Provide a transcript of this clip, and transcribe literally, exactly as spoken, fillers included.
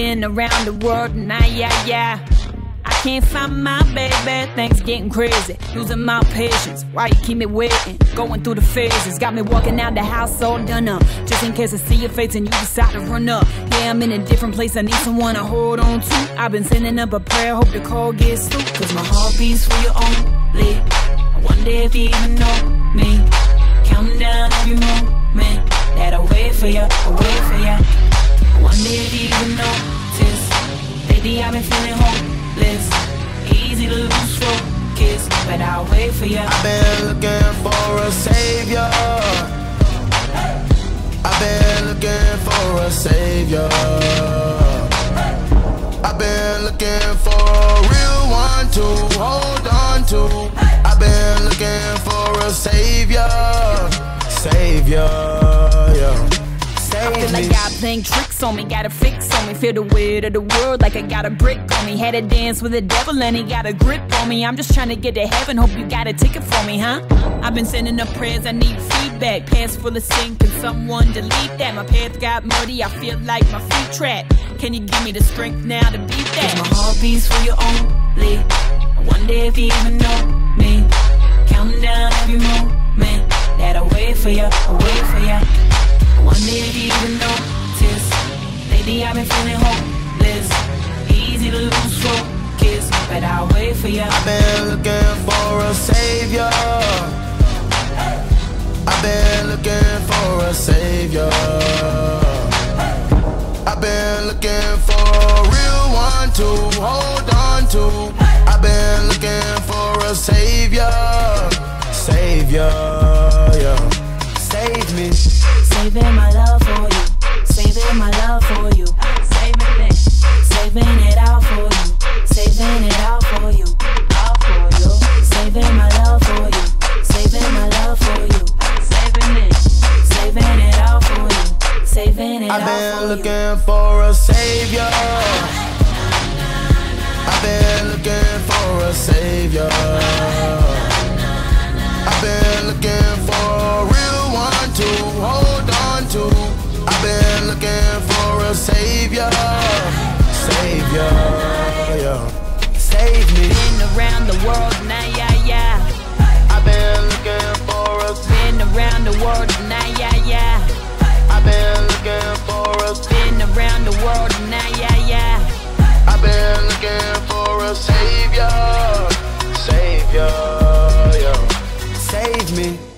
Been around the world, nah, yeah, yeah. I can't find my baby, things getting crazy. Losing my patience, why you keep me waiting? Going through the phases, got me walking out the house all done up. Just in case I see your face and you decide to run up. Yeah, I'm in a different place, I need someone to hold on to. I've been sending up a prayer, hope the call gets through. Cause my heart beats for you only. I wonder if you even know me. Counting down every moment that I wait for you, I wait for you. I wonder if you even notice. Lately I've been feeling hopeless. Easy to lose focus, but I'll wait for you. I've been looking for a savior. I've been looking for a savior. I've been looking for a real one to hold on to. I've been looking for a savior. Savior, yeah. I feel like God playing tricks on me, got a fix on me. Feel the weight of the world like I got a brick on me. Had to dance with the devil and he got a grip on me. I'm just trying to get to heaven, hope you got a ticket for me, huh? I've been sending up prayers, I need feedback. Pants full of sin, can someone delete that? My path got muddy, I feel like my feet trapped. Can you give me the strength now to beat that? Cause my heart beats for you only. I wonder if you even know me. Counting down every moment that I wait for you, I wait for you. Wonder if you even notice. Lately I've been feeling hopeless. Easy to lose focus, but I'll wait for you. I've been looking for a savior. I've been looking for a savior. I've been looking for a real one to hold on to. I've been looking for a savior. Savior, yeah. Save me. Saving my love for you, saving my love for you, saving it, saving it out for you, saving it out for you, out for you, saving my love for you, saving my love for you, saving it, saving it out for you, saving it out for you. I've been looking for a savior. I've been looking for a savior. I've been looking for a real one to hold on to. I've been looking for a savior. Savior, yeah. Save me. Been around the world, nah, yeah, yeah. I've been looking for a. Been around the world, nah, yeah, yeah. I've been looking for a. Been around the world, nah, yeah, yeah. I've been looking for a savior. Savior, yeah. Save me.